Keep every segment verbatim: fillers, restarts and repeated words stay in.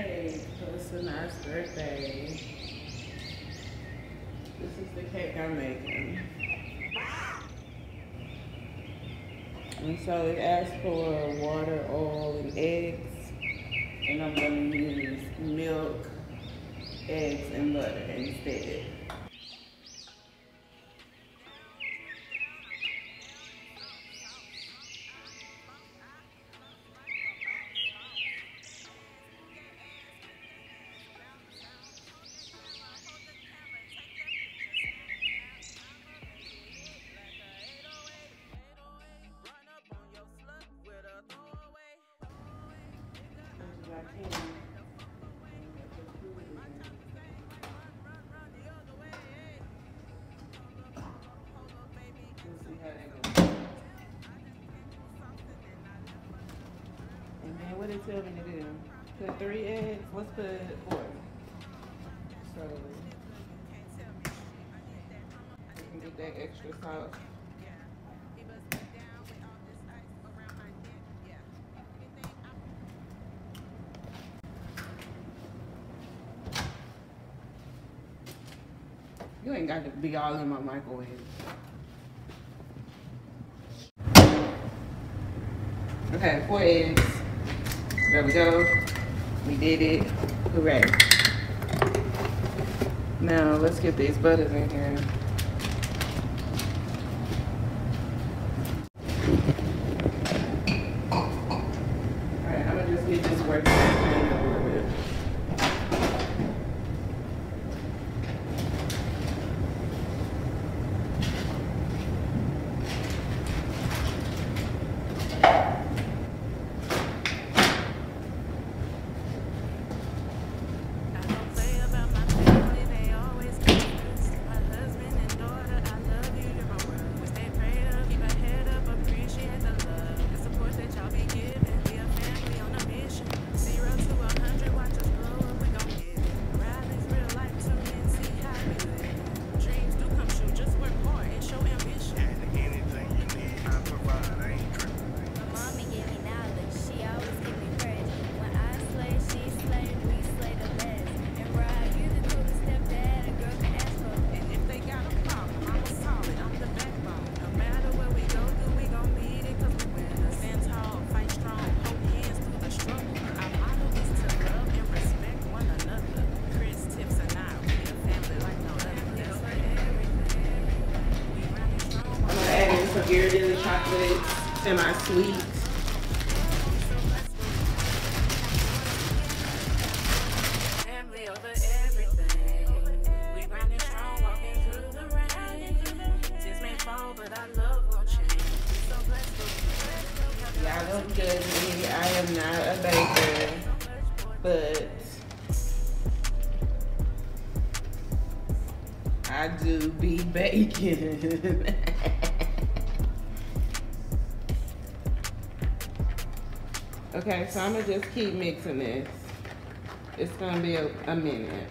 cake for Sanaa's birthday. This is the cake I'm making. And so it asks for water, oil, and eggs. And I'm going to use milk, eggs, and butter instead. And then what it tell me to do? Put three eggs. Let's put four. So we can get that extra salt. You ain't got to be all in my microwave. Okay, four eggs. There we go. We did it. Hooray. Now let's get these butters in here. Alright, I'm gonna just get this working a little bit. Ghirardelli chocolate, semi-sweet. Y'all don't judge me. I am not a baker, but I do be baking. Okay, so I'm gonna just keep mixing this. It's gonna be a, a minute.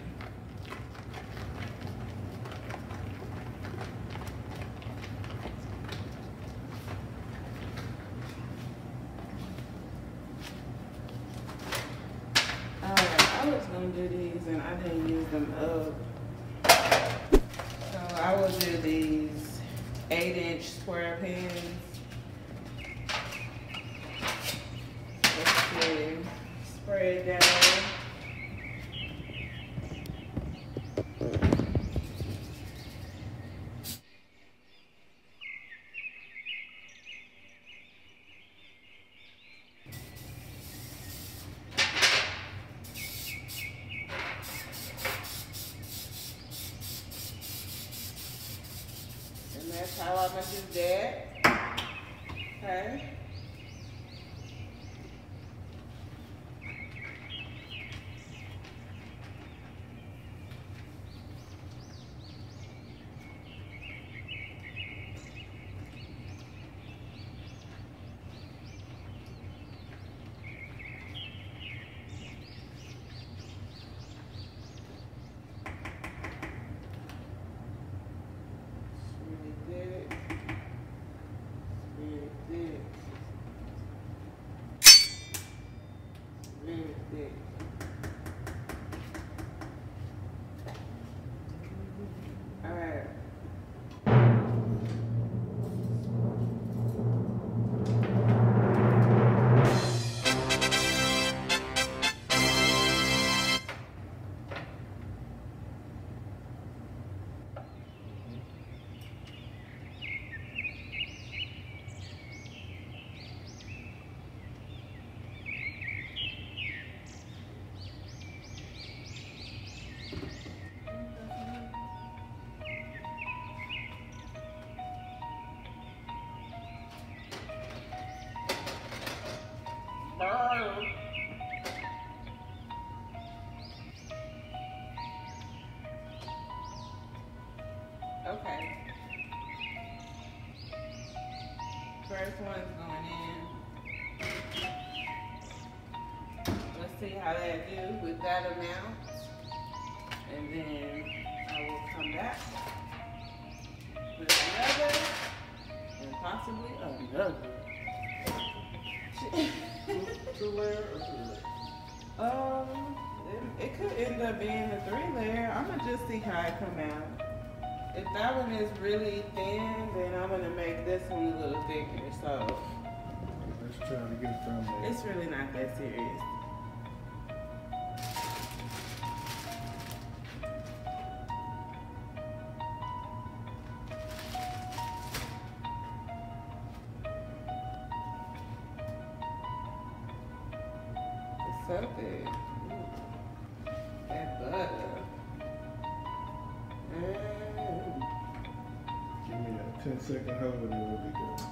Alright, I was gonna do these and I didn't use them up. So I will do these eight inch square pans. Spray it down. And that's how I'm gonna do that. Okay. see how that do with that amount. And then I will come back with another and possibly another. Two layer or three layer? Um, it, it could end up being a three layer. I'm gonna just see how it come out. If that one is really thin, then I'm gonna make this one a little thicker. So Let's try to get it from there. it's really not that serious. It's so good. Ooh, that butter. Mm. Give me a ten second hold and we'll be good.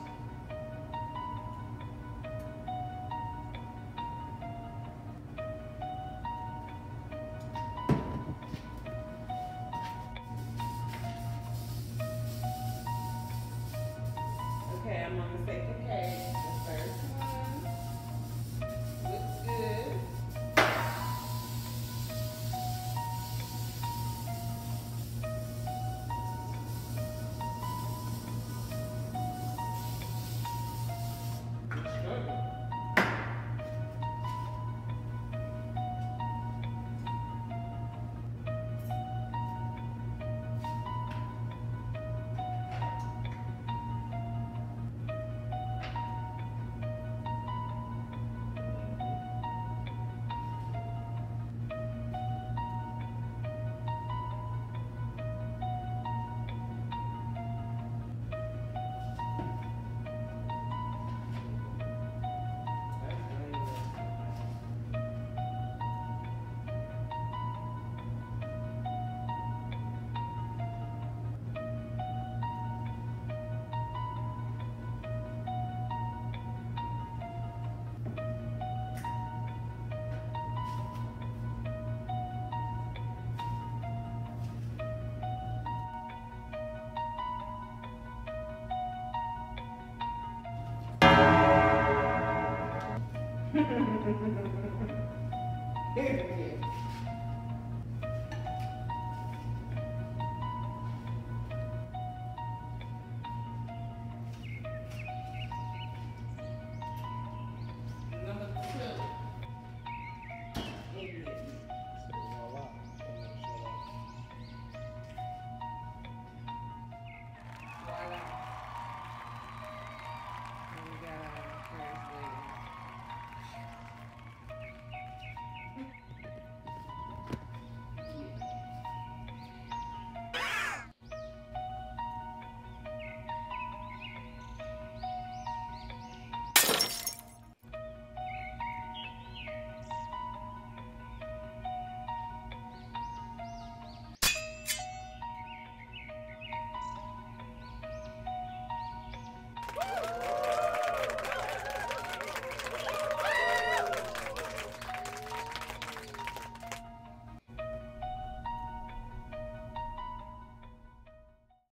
Okay, I'm on the second cake. The first one looks good.